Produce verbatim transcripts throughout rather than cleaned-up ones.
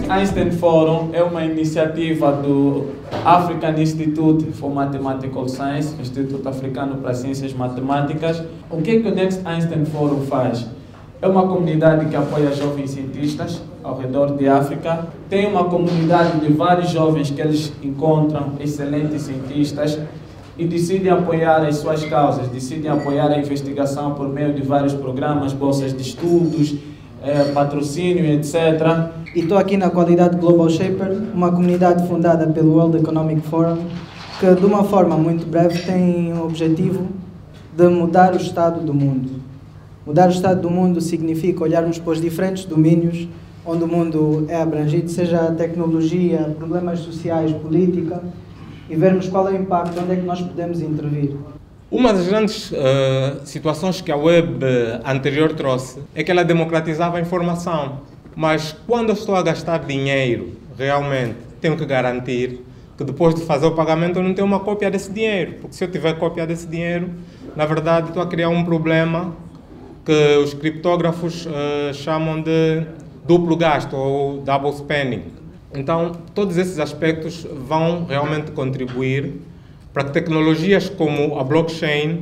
Einstein Forum é uma iniciativa do African Institute for Mathematical Science, Instituto Africano para Ciências Matemáticas. O que, que o Next Einstein Forum faz? É uma comunidade que apoia jovens cientistas ao redor de África. Tem uma comunidade de vários jovens que eles encontram, excelentes cientistas, e decidem apoiar as suas causas, decidem apoiar a investigação por meio de vários programas, bolsas de estudos, eh, patrocínio, etcétera. E estou aqui na qualidade de Global Shaper, uma comunidade fundada pelo World Economic Forum, que de uma forma muito breve tem o objetivo de mudar o estado do mundo. Mudar o estado do mundo significa olharmos para os diferentes domínios onde o mundo é abrangido, seja a tecnologia, problemas sociais, política, e vermos qual é o impacto, onde é que nós podemos intervir. Uma das grandes uh, situações que a web anterior trouxe é que ela democratizava a informação. Mas quando eu estou a gastar dinheiro, realmente tenho que garantir que depois de fazer o pagamento eu não tenho uma cópia desse dinheiro. Porque se eu tiver cópia desse dinheiro, na verdade estou a criar um problema que os criptógrafos uh, chamam de duplo gasto ou double spending. Então, todos esses aspectos vão realmente contribuir para que tecnologias como a blockchain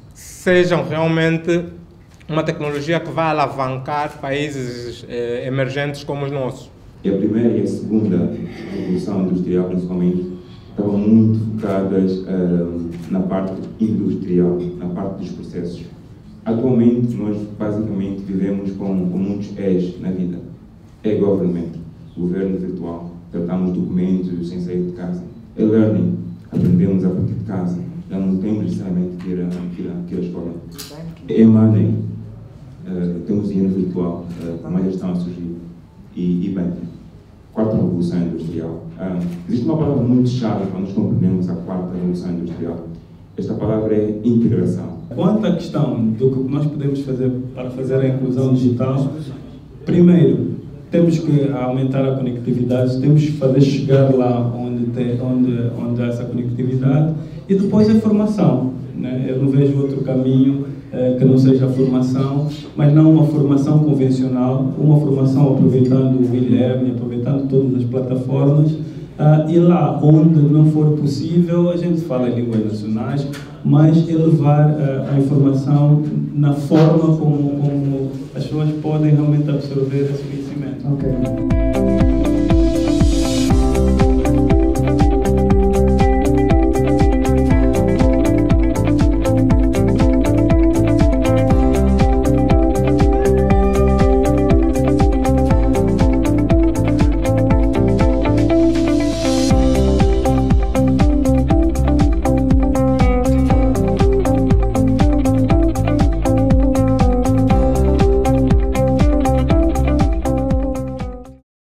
sejam realmente uma tecnologia que vai alavancar países eh, emergentes como os nossos. A primeira e a segunda revolução industrial, principalmente, estavam muito focadas uh, na parte industrial, na parte dos processos. Atualmente, nós basicamente vivemos com, com muitos E's na vida. E-government, governo virtual, tratamos documentos sem sair de casa. E-learning, aprendemos a partir de casa, já não temos necessariamente que ir à, que ir à, que ir à escola. E-money, uh, temos dinheiro virtual, uh, mais estão a surgir. E e-banking, quarta revolução industrial. Uh, existe uma palavra muito chave para nós compreendermos a quarta revolução industrial. Esta palavra é integração. Quanto à questão do que nós podemos fazer para fazer a inclusão digital, primeiro, temos que aumentar a conectividade, temos que fazer chegar lá onde, tem, onde, onde há essa conectividade, e depois a formação. Né? Eu não vejo outro caminho eh, que não seja a formação, mas não uma formação convencional, uma formação aproveitando o e-learning, aproveitando todas as plataformas, uh, e lá onde não for possível, a gente fala em línguas nacionais, mas elevar uh, a informação na forma como, como as pessoas podem realmente absorver esse conhecimento. Okay.